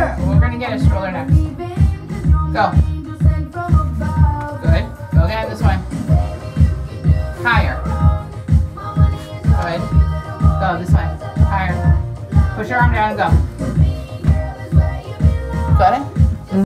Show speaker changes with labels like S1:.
S1: We're gonna get a stroller next. Go. Good. Go again this way. Higher. Good. Go this way. Higher. Push your arm down and go. Got it?